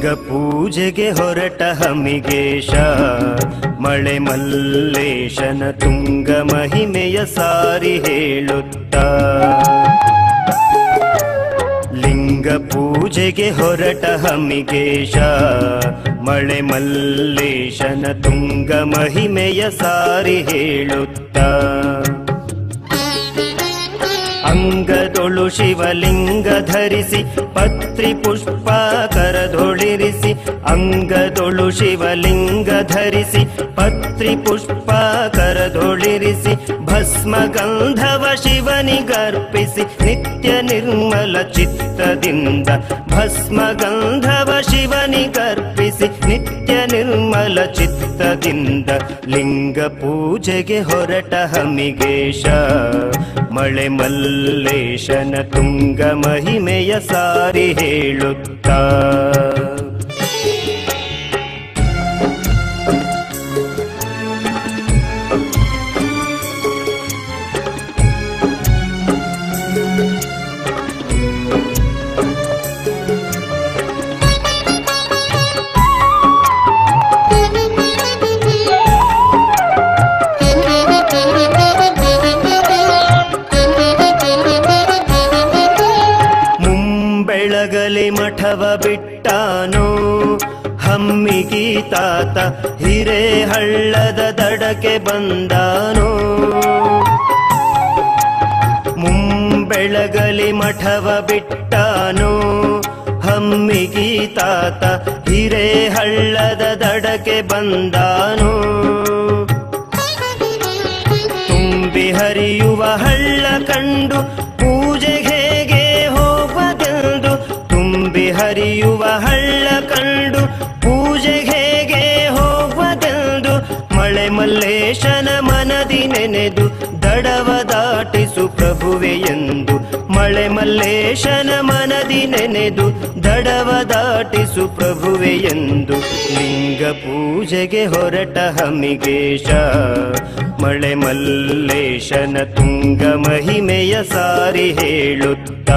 ಪೂಜೆಗೆ ಹೊರಟ ಹಮಿಗೇಶ ಮಳೆ ಮಲ್ಲೇಶನ ತುಂಗ ಮಹಿಮೆಯ ಸಾರಿ ಹೇಳುತ್ತ ಲಿಂಗ ಪೂಜೆಗೆ ಹೊರಟ ಹಮಿಗೇಶ ಮಳೆ ಮಲ್ಲೇಶನ ತುಂಗ ಮಹಿಮೆಯ ಸಾರಿ ಹೇಳುತ್ತ ಅಂಗದೊಳು ಶಿವಲಿಂಗ ಧರಿಸಿ ಪತ್ರಿ ಪುಷ್ಪ ಕರದೊಳಿರಿಸಿ ಅಂಗದೊಳು ಶಿವಲಿಂಗ ಧರಿಸಿ ಪತ್ರಿ ಪುಷ್ಪ ಕರದೊಳಿರಿಸಿ ಭಸ್ಮ ಗಂಧವ ಶಿವನಿಗರ್ಪಿಸಿ ನಿತ್ಯ ನಿರ್ಮಲ ಚಿತ್ತದಿಂದ ಭಸ್ಮ ಗಂಧವ ಶಿವನಿಗರ್ಪಿಸಿ ನಿತ್ಯ ನಿರ್ಮಲ ಚಿತ್ತದಿಂದ ಲಿಂಗ ಪೂಜೆಗೆ ಹೊರಟ ಹಮಿಗೇಶ ಮಳೆ ಮಲ್ಲೇಶನ ತುಂಗ ಮಹಿಮೆಯ ಸಾರಿ ಹೇಳುತ್ತ ಮಠವ ಬಿಟ್ಟಾನೋ ಹಮ್ಮಿಗಿ ತಾತ ಹಿರೇಹಳ್ಳದ ದಡಕ್ಕೆ ಬಂದಾನೋ ಮುಂಬೆಳಗಲಿ ಮಠವ ಬಿಟ್ಟಾನೋ ಹಮ್ಮಿಗಿ ತಾತ ಹಿರೇಹಳ್ಳದ ದಡಕ್ಕೆ ಬಂದಾನೋ ತುಂಬಿ ಹರಿಯುವ ಹಳ್ಳ ಕಂಡು ಪೂಜೆಗೆ ಹರಿಯುವ ಹಳ್ಳ ಕಂಡು ಪೂಜೆಗೆ ಹೇಗೆ ಹೋಗುವುದೆಂದು ಮಳೆ ಮಲ್ಲೇಶನ ಮನದಿ ನೆನೆದು ದಡವ ದಾಟಿಸು ಪ್ರಭುವೆ ಎಂದು ಮಳೆ ಮಲ್ಲೇಶನ ಮನದಿ ನೆನೆದು ದಡವ ದಾಟಿಸು ಪ್ರಭುವೆ ಎಂದು ಲಿಂಗ ಪೂಜೆಗೆ ಹೊರಟ ಹಮಿಗೇಶ ಮಳೆ ಮಲ್ಲೇಶನ ತುಂಗ ಮಹಿಮೆಯ ಸಾರಿ ಹೇಳುತ್ತ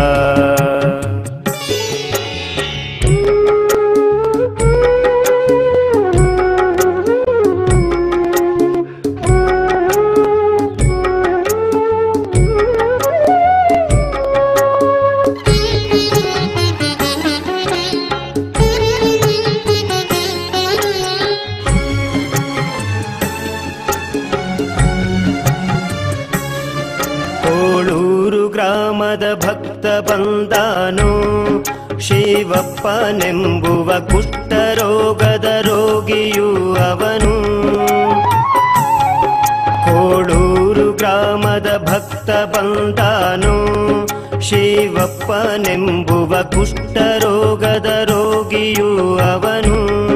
ಗ್ರಾಮದ ಭಕ್ತ ಬಂದಾನೋ ಶಿವಪ್ಪನೆಂಬುವ ಕುಷ್ಠರೋಗದ ರೋಗಿಯು ಅವನು ಕೋಡೂರು ಗ್ರಾಮದ ಭಕ್ತ ಬಂದಾನೋ ಶಿವಪ್ಪನೆಂಬುವ ಕುಷ್ಠರೋಗದ ರೋಗಿಯು ಅವನು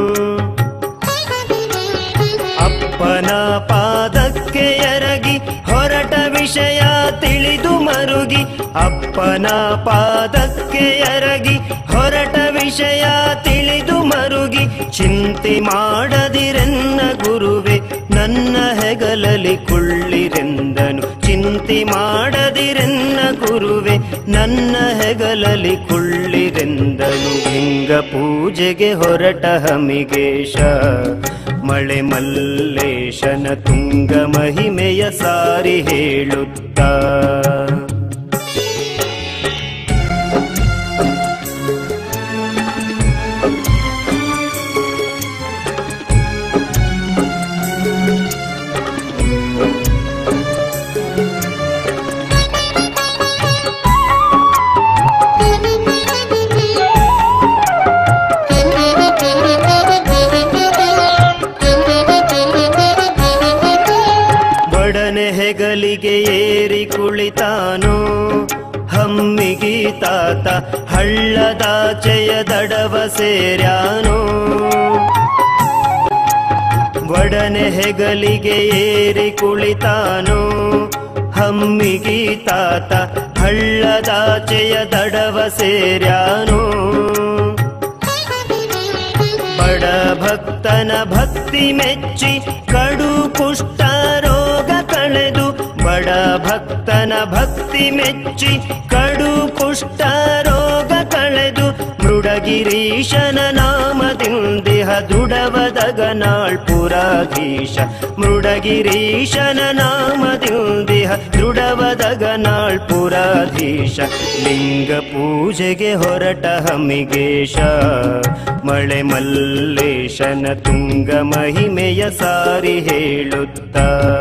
ಅಪ್ಪನ ಪಾದಕ್ಕೆ ಎರಗಿ ಹೊರಟ ವಿಷಯ ತಿಳಿದು ಮರುಗಿ ಅಪ್ಪನ ಪಾದಕ್ಕೆ ಎರಗಿ ಹೊರಟ ವಿಷಯ ತಿಳಿದು ಮರುಗಿ ಚಿಂತೆ ಮಾಡದಿರೆನ್ನ ಗುರುವೆ ನನ್ನ ಹೆಗಲಲಿ ಕುಳ್ಳಿರೆಂದನು ಚಿಂತೆ ಮಾಡದಿರೆನ್ನ ಗುರುವೆ ನನ್ನ ಹೆಗಲಲಿ ಕುಳ್ಳಿರೆಂದನು ಲಿಂಗ ಪೂಜೆಗೆ ಹೊರಟ ಹಮಿಗೇಶ ಮಳೆ ಮಲ್ಲೇಶನ ತುಂಗ ಮಹಿಮೆಯ ಸಾರಿ ಹೇಳುತ್ತ ಹೆಗಲಿಗೆ ಏರಿ ಕುಳಿತಾನೋ ಹಮ್ಮಿಗಿ ತಾತ ಹಳ್ಳದಾಚೆಯ ದಡವ ಸೇರ್ಯಾನೋ ಒಡನೆ ಹೆಗಲಿಗೆ ಏರಿ ಕುಳಿತಾನೋ ಹಮ್ಮಿಗಿ ತಾತ ಹಳ್ಳದಾಚೆಯ ದಡವ ಸೇರ್ಯಾನೋ ಬಡ ಭಕ್ತನ ಭಕ್ತಿ ಮೆಚ್ಚಿ ಕಡು ಕುಷ್ಠ ರೋಗ ಕಳೆದು ಬಡ ಭಕ್ತನ ಭಕ್ತಿ ಮೆಚ್ಚಿ ಕಡು ಕುಷ್ಠ ರೋಗ ಕಳೆದು ಮೃಡಗಿರೀಶನ ನಾಮ ತಿಳಿದಿಹ ದೃಢವದಗನಾಳ್ ಪುರಾಧೀಶ ಮೃಡಗಿರೀಶನ ನಾಮದಿಂದಿಹ ದೃಢವದಗನಾಳ್ ಪುರಾಧೀಶ ಲಿಂಗ ಪೂಜೆಗೆ ಹೊರಟ ಹಮಿಗೇಶ ಮಳೆ ಮಲ್ಲೇಶನ ತುಂಗ ಮಹಿಮೆಯ ಸಾರಿ ಹೇಳುತ್ತ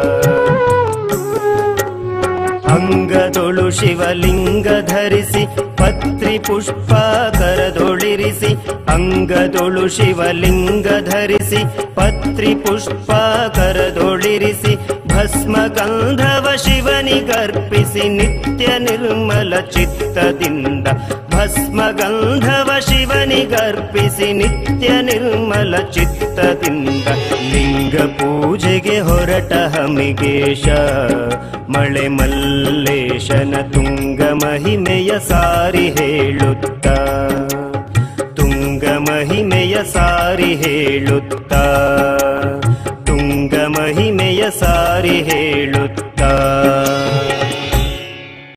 ಅಂಗದೊಳು ಶಿವಲಿಂಗ ಧರಿಸಿ ಪತ್ರಿ ಪುಷ್ಪ ಕರದೊಳಿರಿಸಿ ಅಂಗದೊಳು ಶಿವಲಿಂಗ ಧರಿಸಿ ಪತ್ರಿ ಪುಷ್ಪ ಕರದೊಳಿರಿಸಿ ಭಸ್ಮ ಗಂಧವ ಶಿವನಿಗರ್ಪಿಸಿ ನಿತ್ಯ ನಿರ್ಮಲ ಚಿತ್ತದಿಂದ ಭಸ್ಮ ಗಂಧವ ಶಿವನಿಗರ್ಪಿಸಿ ನಿತ್ಯ ನಿರ್ಮಲ ಚಿತ್ತದಿಂದ ಲಿಂಗ ಪೂಜೆಗೆ ಹೊರಟ ಹಮಿಗೇಶ ಮಳೆ ಮಲ್ಲೇಶನ ತುಂಗ ಮಹಿಮೆಯ ಸಾರಿ ಹೇಳುತ್ತ ತುಂಗ ಮಹಿಮೆಯ ಸಾರಿ ಹೇಳುತ್ತ ತುಂಗ ಮಹಿಮೆಯ ಸಾರಿ ಹೇಳುತ್ತ